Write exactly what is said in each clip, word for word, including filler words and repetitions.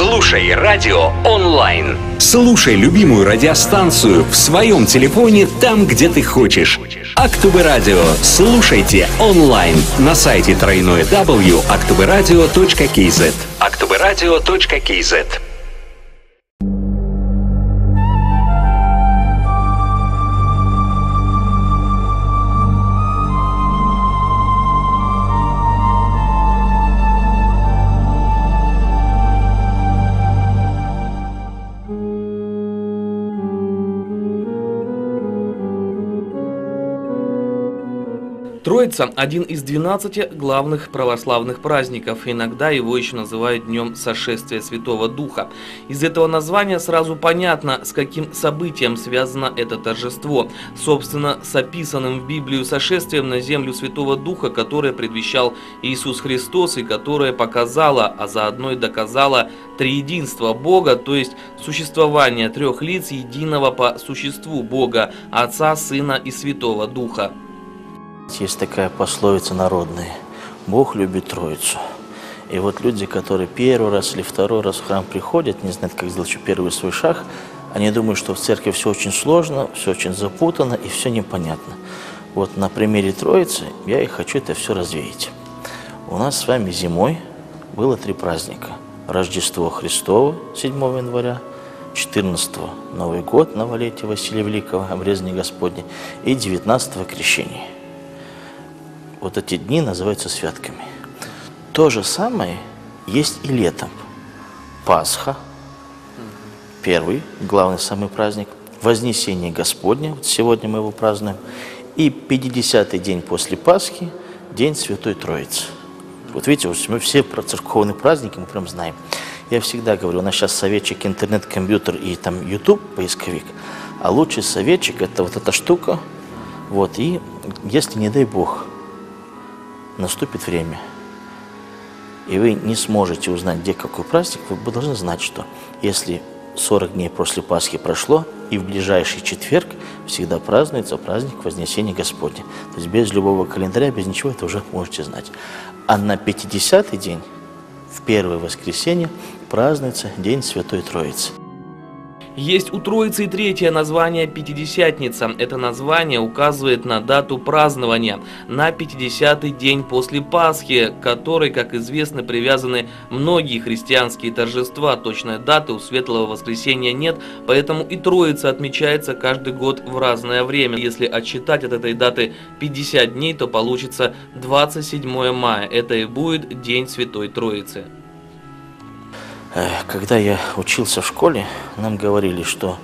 Слушай радио онлайн. Слушай любимую радиостанцию в своем телефоне там, где ты хочешь. Актобе Радио. Слушайте онлайн на сайте дабл ю дабл ю дабл ю точка актобе радио точка кей зет. актобе радио точка кей зет. Троица – один из двенадцати главных православных праздников. Иногда его еще называют Днем Сошествия Святого Духа. Из этого названия сразу понятно, с каким событием связано это торжество. Собственно, с описанным в Библию сошествием на землю Святого Духа, которое предвещал Иисус Христос и которое показало, а заодно и доказало триединство Бога, то есть существование трех лиц единого по существу Бога – Отца, Сына и Святого Духа. Есть такая пословица народная: Бог любит Троицу. И вот люди, которые первый раз или второй раз в храм приходят, не знают, как сделать еще первый свой шаг, они думают, что в церкви все очень сложно, все очень запутано и все непонятно. Вот на примере Троицы я и хочу это все развеять. У нас с вами зимой было три праздника. Рождество Христово седьмого января, четырнадцатого Новый год, новолетие Василия Великого, обрезание Господне, и девятнадцатого Крещение. Вот эти дни называются святками. То же самое есть и летом. Пасха, первый, главный самый праздник, Вознесение Господне, вот сегодня мы его празднуем, и пятидесятый день после Пасхи, День Святой Троицы. Вот видите, мы все про церковные праздники мы прям знаем. Я всегда говорю, у нас сейчас советчик, интернет, компьютер и там YouTube, поисковик, а лучший советчик это вот эта штука, вот, и если, не дай Бог, наступит время, и вы не сможете узнать, где какой праздник, вы должны знать, что если сорок дней после Пасхи прошло, и в ближайший четверг всегда празднуется праздник Вознесения Господня. То есть без любого календаря, без ничего, это уже можете знать. А на пятидесятый день, в первое воскресенье, празднуется День Святой Троицы. Есть у Троицы и третье название Пятидесятница. Это название указывает на дату празднования, на пятидесятый день после Пасхи, к которой, как известно, привязаны многие христианские торжества. Точной даты у Светлого Воскресения нет, поэтому и Троица отмечается каждый год в разное время. Если отсчитать от этой даты пятьдесят дней, то получится двадцать седьмое мая. Это и будет День Святой Троицы. Когда я учился в школе, нам говорили, что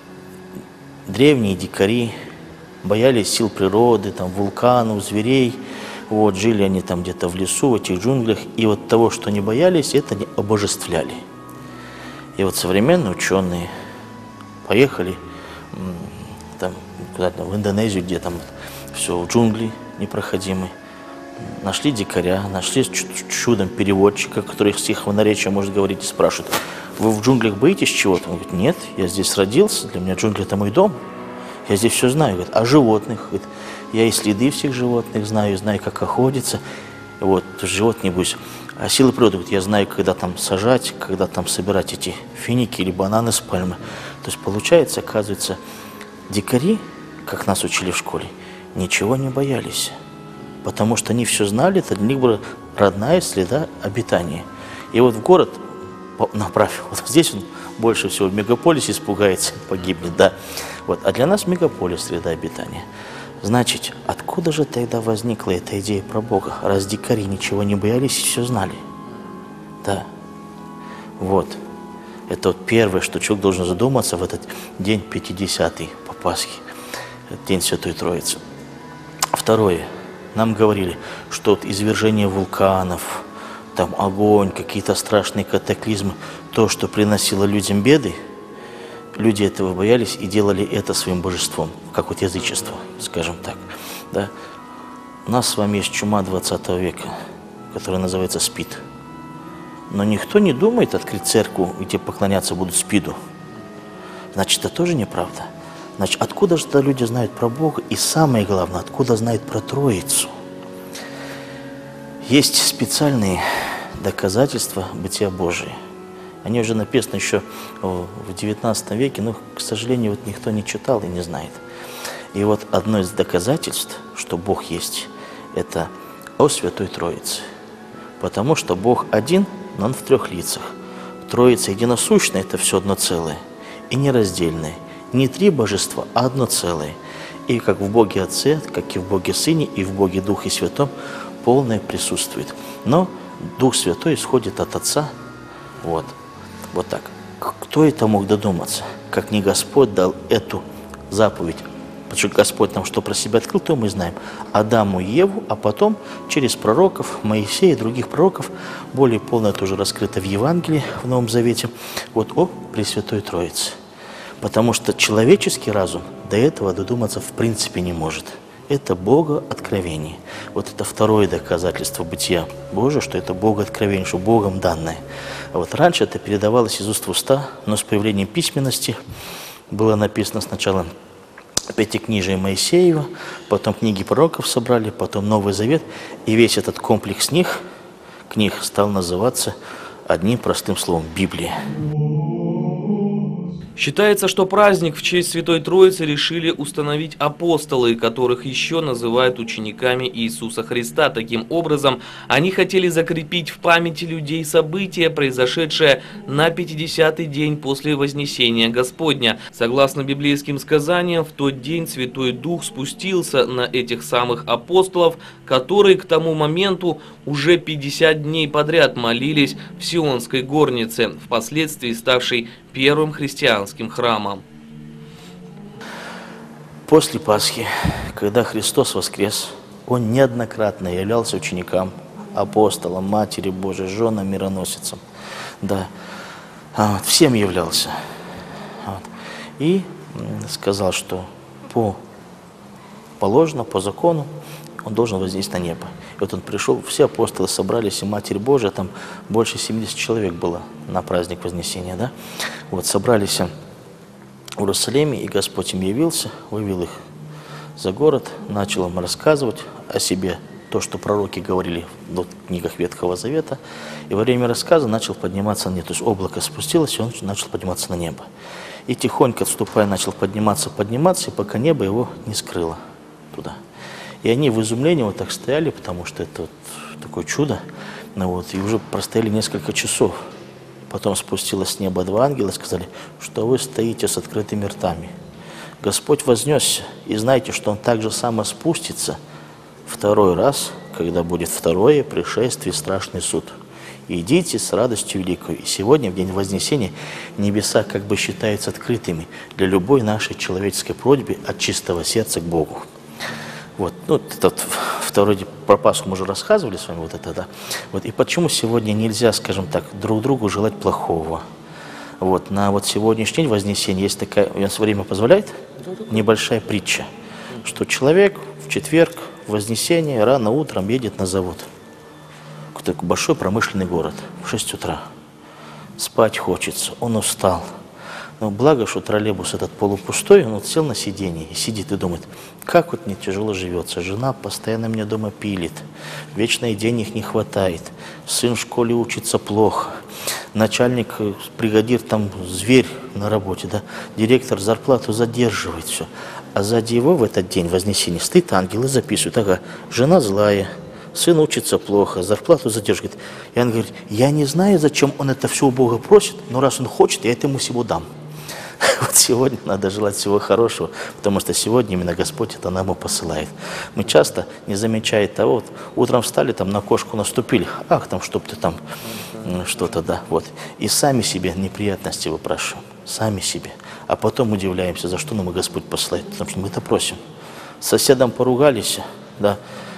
древние дикари боялись сил природы, там, вулканов, зверей. Вот, жили они там где-то в лесу, в этих джунглях. И вот того, что не боялись, это не обожествляли. И вот современные ученые поехали там, куда-то в Индонезию, где там все в джунгли непроходимые. Нашли дикаря, нашли чудом переводчика, который с их наречия может говорить, и спрашивают: вы в джунглях боитесь чего-то? Он говорит: нет, я здесь родился, для меня джунгли это мой дом, я здесь все знаю. Говорит: а животных? Говорит: я и следы всех животных знаю, знаю, как охотиться, вот, живот не боюсь. А силы природы, говорит, я знаю, когда там сажать, когда там собирать эти финики или бананы с пальмы. То есть получается, оказывается, дикари, как нас учили в школе, ничего не боялись. Потому что они все знали, это для них была родная среда обитания. И вот в город направил, вот здесь он больше всего в мегаполисе испугается, погибнет, да. Вот, а для нас мегаполис среда обитания. Значит, откуда же тогда возникла эта идея про Бога, раз дикари ничего не боялись и все знали? Да. Вот. Это вот первое, что человек должен задуматься в этот день пятидесятый по Пасхе, День Святой Троицы. Второе. Нам говорили, что от извержения вулканов, там огонь, какие-то страшные катаклизмы, то, что приносило людям беды, люди этого боялись и делали это своим божеством, как вот язычество, скажем так. Да? У нас с вами есть чума двадцатого века, которая называется СПИД. Но никто не думает открыть церковь, где поклоняться будут СПИДу. Значит, это тоже неправда. Значит, откуда же тогда люди знают про Бога? И самое главное, откуда знают про Троицу? Есть специальные доказательства бытия Божия. Они уже написаны еще в девятнадцатом веке, но, к сожалению, вот никто не читал и не знает. И вот одно из доказательств, что Бог есть, это о Святой Троице. Потому что Бог один, но Он в трех лицах. Троица единосущная – это все одно целое и нераздельное. Не три божества, а одно целое. И как в Боге Отце, как и в Боге Сыне, и в Боге Духе Святом полное присутствует. Но Дух Святой исходит от Отца. Вот, вот так. Кто это мог додуматься? Как не Господь дал эту заповедь? Потому что Господь нам что про себя открыл, то мы знаем. Адаму и Еву, а потом через пророков, Моисея и других пророков, более полно это уже раскрыто в Евангелии, в Новом Завете, вот о Пресвятой Троице. Потому что человеческий разум до этого додуматься в принципе не может. Это Бога откровение. Вот это второе доказательство бытия Божия, что это Бога откровение, что Богом данное. А вот раньше это передавалось из уст в уста, но с появлением письменности было написано сначала Пятикнижие Моисеева, потом книги пророков собрали, потом Новый Завет, и весь этот комплекс них, книг стал называться одним простым словом – Библия. Считается, что праздник в честь Святой Троицы решили установить апостолы, которых еще называют учениками Иисуса Христа. Таким образом, они хотели закрепить в памяти людей события, произошедшее на пятидесятый день после Вознесения Господня. Согласно библейским сказаниям, в тот день Святой Дух спустился на этих самых апостолов, которые к тому моменту уже пятьдесят дней подряд молились в Сионской горнице, впоследствии ставшей первым христианским храмом. После Пасхи, когда Христос воскрес, Он неоднократно являлся ученикам, апостолам, Матери Божией, женам, мироносицам. Да, вот, всем являлся. Вот. И сказал, что по положено, по закону, Он должен вознести на небо. И вот Он пришел, все апостолы собрались, и Матерь Божия, там больше семидесяти человек было на праздник Вознесения, да? Вот, собрались в Иерусалиме, и Господь им явился, вывел их за город, начал им рассказывать о себе, то, что пророки говорили в книгах Ветхого Завета, и во время рассказа начал подниматься на небо, то есть облако спустилось, и он начал подниматься на небо. И тихонько отступая, начал подниматься, подниматься, и пока небо его не скрыло туда. И они в изумлении вот так стояли, потому что это вот такое чудо, ну вот, и уже простояли несколько часов. Потом спустилось с неба два ангела и сказали, что вы стоите с открытыми ртами. Господь вознесся, и знайте, что Он так же само спустится второй раз, когда будет второе пришествие и страшный суд. Идите с радостью великой. И сегодня, в день Вознесения, небеса как бы считаются открытыми для любой нашей человеческой просьбы от чистого сердца к Богу. Вот, ну, этот второй день про Пасху мы уже рассказывали с вами, вот это, да. Вот, и почему сегодня нельзя, скажем так, друг другу желать плохого? Вот, на вот сегодняшний день Вознесения есть такая, у нас время позволяет, небольшая притча, что человек в четверг, в Вознесение, рано утром едет на завод. Такой большой промышленный город, в шесть утра. Спать хочется, он устал. Но благо, что троллейбус этот полупустой, он вот сел на сиденье и сидит и думает, как вот мне тяжело живется, жена постоянно меня дома пилит, вечно и денег не хватает, сын в школе учится плохо, начальник, бригадир там зверь на работе, да, директор зарплату задерживает, все. А сзади его в этот день Вознесения стоит ангел и записывает, ага, жена злая, сын учится плохо, зарплату задерживает. И он говорит, я не знаю, зачем он это все у Бога просит, но раз он хочет, я это ему всего дам. Вот сегодня надо желать всего хорошего, потому что сегодня именно Господь это нам и посылает. Мы часто, не замечая того, вот, утром встали, там на кошку наступили, ах, там, чтоб ты там, что-то, да, вот. И сами себе неприятности выпрашиваем, сами себе. А потом удивляемся, за что нам и Господь посылает, потому что мы это просим. С соседом поругались, да,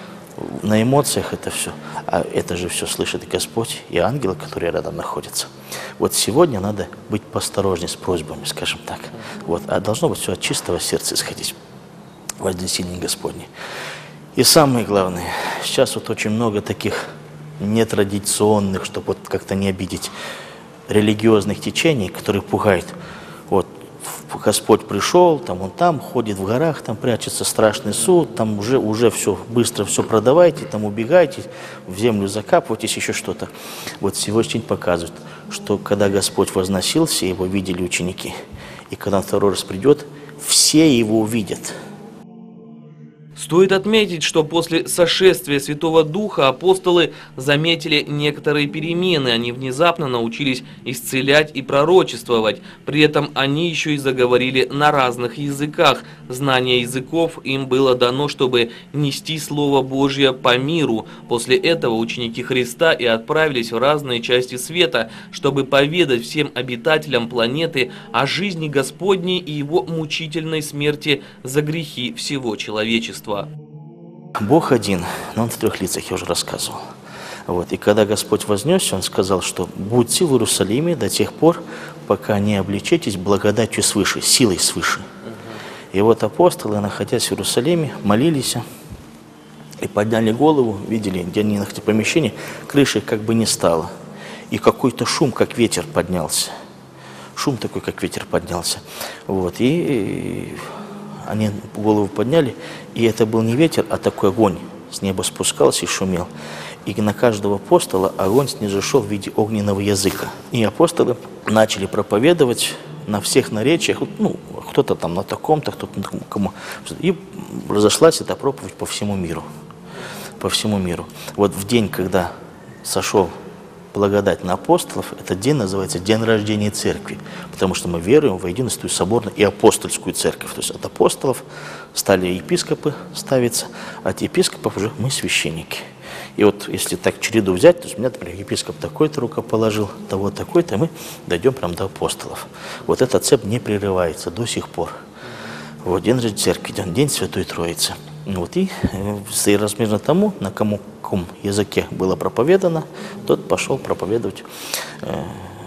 на эмоциях это все, а это же все слышит и Господь, и ангелы, которые рядом находятся. Вот сегодня надо быть поосторожнее с просьбами, скажем так. Вот, а должно быть все от чистого сердца исходить, Вознесение Господне. И самое главное, сейчас вот очень много таких нетрадиционных, чтобы вот как-то не обидеть, религиозных течений, которые пугают. Вот, Господь пришел, там он там ходит в горах, там прячется страшный суд, там уже, уже все, быстро все продавайте, там убегайте, в землю закапывайтесь, еще что-то. Вот сегодня показывает, что когда Господь возносился, его видели ученики, и когда он второй раз придет, все его увидят. Стоит отметить, что после сошествия Святого Духа апостолы заметили некоторые перемены. Они внезапно научились исцелять и пророчествовать. При этом они еще и заговорили на разных языках. Знание языков им было дано, чтобы нести Слово Божье по миру. После этого ученики Христа и отправились в разные части света, чтобы поведать всем обитателям планеты о жизни Господней и Его мучительной смерти за грехи всего человечества. Бог один, но Он в трех лицах, я уже рассказывал. Вот. И когда Господь вознесся, Он сказал, что будьте в Иерусалиме до тех пор, пока не облечетесь благодатью свыше, силой свыше. И вот апостолы, находясь в Иерусалиме, молились и подняли голову, видели, где они находились в помещении, крыши как бы не стало. И какой-то шум, как ветер, поднялся. Шум такой, как ветер, поднялся. Вот. И они голову подняли, и это был не ветер, а такой огонь с неба спускался и шумел. И на каждого апостола огонь снизошел в виде огненного языка. И апостолы начали проповедовать на всех наречиях, ну, кто-то там на таком-то, кто-то на таком. И разошлась эта проповедь по всему миру. По всему миру. Вот в день, когда сошел благодать на апостолов, этот день называется День рождения Церкви, потому что мы веруем в единую святую соборную и апостольскую церковь. То есть от апостолов стали епископы ставиться, а от епископов уже мы священники. И вот если так череду взять, то есть у меня, например, епископ такой-то руковоположил, того такой-то, и мы дойдем прямо до апостолов. Вот эта цепь не прерывается до сих пор. Вот День рождения Церкви, День Святой Троицы. Вот, и соразмерно тому, на кому, каком языке было проповедано, тот пошел проповедовать э,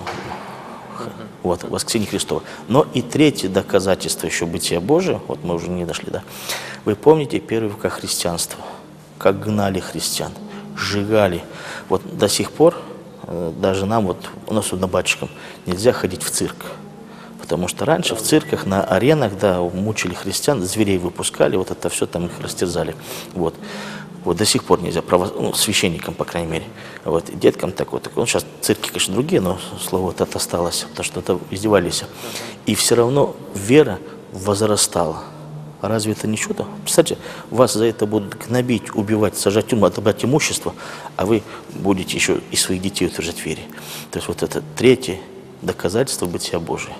вот, воскресение Христово. Но и третье доказательство еще бытия Божия, вот мы уже не дошли, да. Вы помните первые века христианства, как гнали христиан, сжигали. Вот до сих пор, э, даже нам, вот у нас вот на батюшкам, нельзя ходить в цирк. Потому что раньше в цирках, на аренах, да, мучили христиан, зверей выпускали, вот это все там их растерзали. Вот. Вот до сих пор нельзя, право, ну, священникам, по крайней мере. Вот. И деткам так вот. Ну, сейчас цирки, конечно, другие, но слово вот это осталось, потому что это издевались. И все равно вера возрастала. А разве это не чудо? Кстати, вас за это будут гнобить, убивать, сажать в тюрьму, отобрать имущество, а вы будете еще и своих детей утверждать в вере. То есть вот это третье доказательство бытия Божия.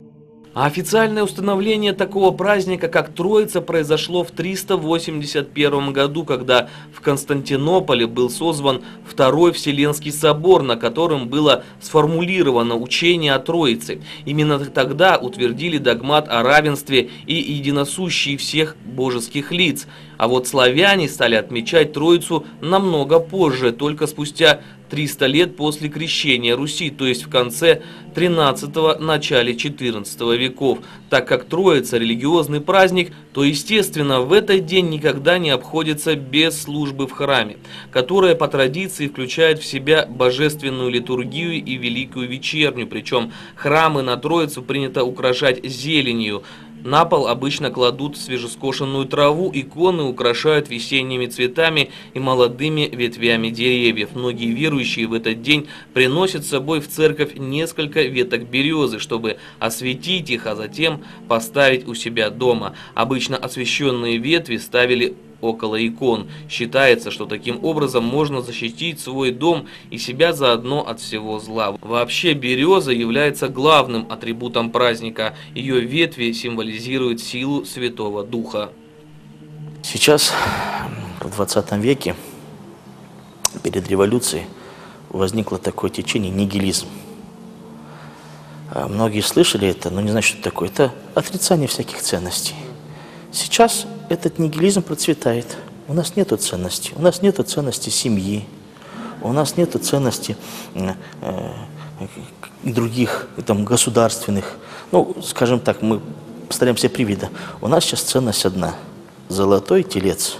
А официальное установление такого праздника, как Троица, произошло в триста восемьдесят первом году, когда в Константинополе был созван Второй Вселенский собор, на котором было сформулировано учение о Троице. Именно тогда утвердили догмат о равенстве и единосущии всех божеских лиц. А вот славяне стали отмечать Троицу намного позже, только спустя триста лет после крещения Руси, то есть в конце тринадцатого – начале четырнадцатого веков. Так как Троица – религиозный праздник, то, естественно, в этот день никогда не обходится без службы в храме, которая по традиции включает в себя божественную литургию и великую вечерню. Причем храмы на Троицу принято украшать зеленью. На пол обычно кладут свежескошенную траву, иконы украшают весенними цветами и молодыми ветвями деревьев. Многие верующие в этот день приносят с собой в церковь несколько веток березы, чтобы осветить их, а затем поставить у себя дома. Обычно освященные ветви ставили около икон. Считается, что таким образом можно защитить свой дом и себя заодно от всего зла. Вообще береза является главным атрибутом праздника. Ее ветви символизируют силу Святого Духа. Сейчас, в двадцатом веке, перед революцией, возникло такое течение нигилизм. Многие слышали это, но не знают, что это такое. Это отрицание всяких ценностей. Сейчас этот нигилизм процветает. У нас нет ценностей. У нас нет ценности семьи. У нас нет ценности э, э, других там, государственных. Ну, скажем так, мы стараемся привида. У нас сейчас ценность одна. Золотой телец.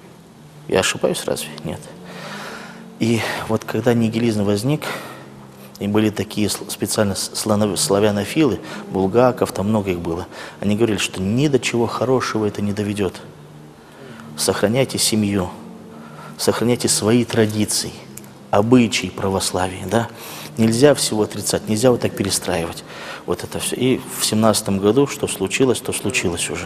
Я ошибаюсь разве? Нет. И вот когда нигилизм возник, И были такие специально славянофилы, булгаков, там много их было. Они говорили, что ни до чего хорошего это не доведет. Сохраняйте семью, сохраняйте свои традиции, обычаи православия, да. Нельзя всего отрицать, нельзя вот так перестраивать вот это все. И в семнадцатом году, что случилось, то случилось уже.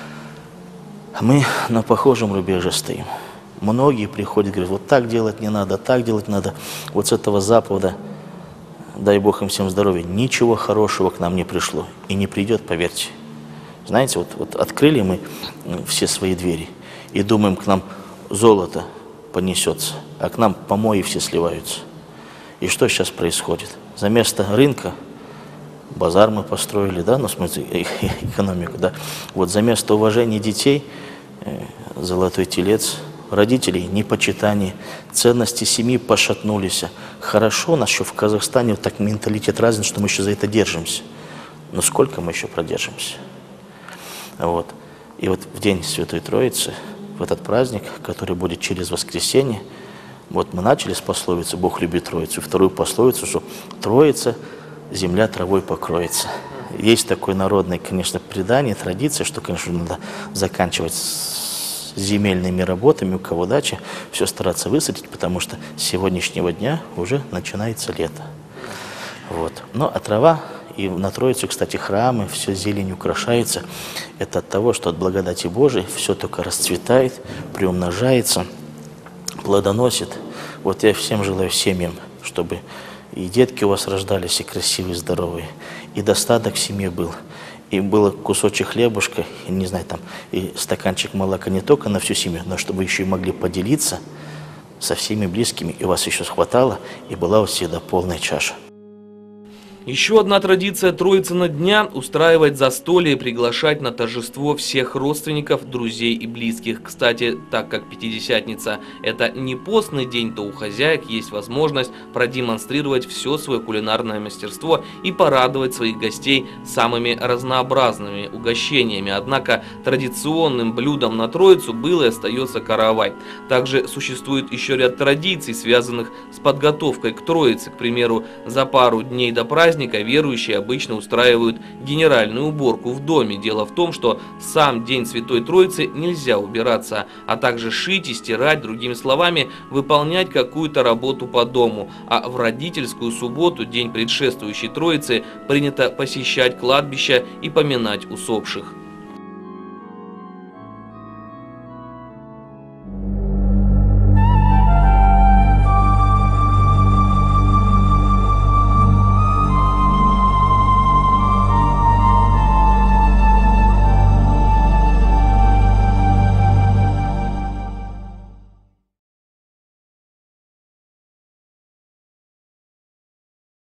Мы на похожем рубеже стоим. Многие приходят, говорят, вот так делать не надо, так делать надо. Вот с этого Запада, дай Бог им всем здоровья, ничего хорошего к нам не пришло. И не придет, поверьте. Знаете, вот, вот открыли мы все свои двери и думаем, к нам золото понесется, а к нам помои все сливаются. И что сейчас происходит? За место рынка базар мы построили, да, ну, в смысле, экономику, да. Вот за место уважения детей золотой телец, родителей непочитание, ценности семьи пошатнулись. Хорошо, у нас еще в Казахстане вот так менталитет разный, что мы еще за это держимся. Но сколько мы еще продержимся? Вот. И вот в день Святой Троицы, в этот праздник, который будет через воскресенье, вот мы начали с пословицы «Бог любит Троицу», вторую пословицу, что «Троица, земля травой покроется». Есть такое народное, конечно, предание, традиция, что, конечно, надо заканчивать с земельными работами, у кого дача, все стараться высадить, потому что с сегодняшнего дня уже начинается лето. Вот. Ну, а трава, и на Троицу, кстати, храмы, все зелень украшается. Это от того, что от благодати Божией все только расцветает, приумножается, плодоносит. Вот я всем желаю семьям, чтобы и детки у вас рождались, и красивые, здоровые, и достаток в семье был, и был кусочек хлебушка, и, не знаю, там, и стаканчик молока не только на всю семью, но чтобы еще и могли поделиться со всеми близкими, и у вас еще хватало, и была у вас всегда полная чаша. Еще одна традиция Троицына дня – устраивать застолье и приглашать на торжество всех родственников, друзей и близких. Кстати, так как Пятидесятница – это не постный день, то у хозяек есть возможность продемонстрировать все свое кулинарное мастерство и порадовать своих гостей самыми разнообразными угощениями. Однако традиционным блюдом на Троицу был и остается каравай. Также существует еще ряд традиций, связанных с подготовкой к Троице. К примеру, за пару дней до праздника верующие обычно устраивают генеральную уборку в доме. Дело в том, что в сам день Святой Троицы нельзя убираться, а также шить и стирать, другими словами, выполнять какую-то работу по дому. А в родительскую субботу, день предшествующий Троице, принято посещать кладбища и поминать усопших.